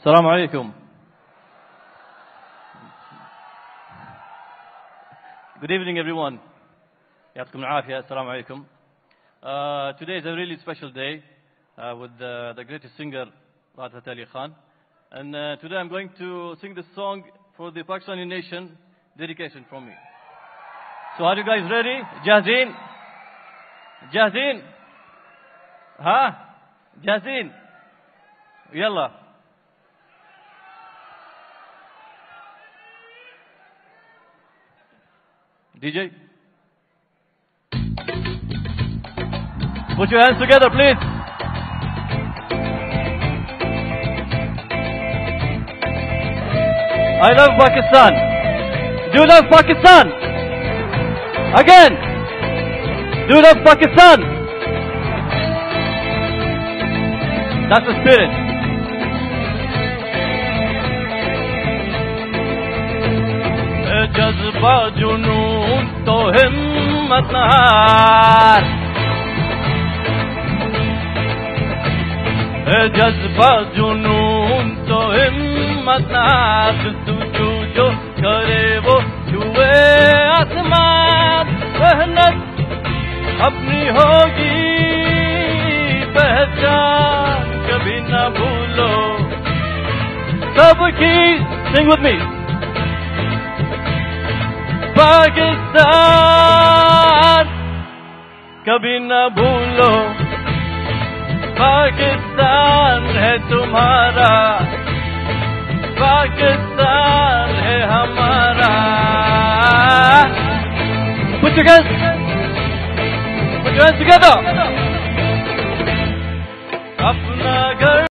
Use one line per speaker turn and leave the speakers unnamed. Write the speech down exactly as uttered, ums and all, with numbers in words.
السلام عليكم. Good evening, everyone. يعطيكم العافية. السلام عليكم. Uh, today is a really special day uh, with the, the greatest singer, Rahat Fateh Ali Khan. And uh, today I'm going to sing this song for the Pakistani nation, dedication from me. So are you guys ready? Jahzeen? Jahzeen? Huh? Jahzeen? Yalla. D J? Put your hands together, please. I love Pakistan. Do you love Pakistan? Again. Do you love Pakistan? That's the spirit. जज्बा जुनून तो हिम्मत हार, जज्बा जुनून तो हिम्मत हार, तू जो जो करे वो छुए आसमान, मेहनत अपनी होगी पहचान कभी ना भूलो सबकी. Sing with me. पाकिस्तान कभी न भूलो, पाकिस्तान है तुम्हारा, पाकिस्तान है हमारा. Put your hands, put your hands together.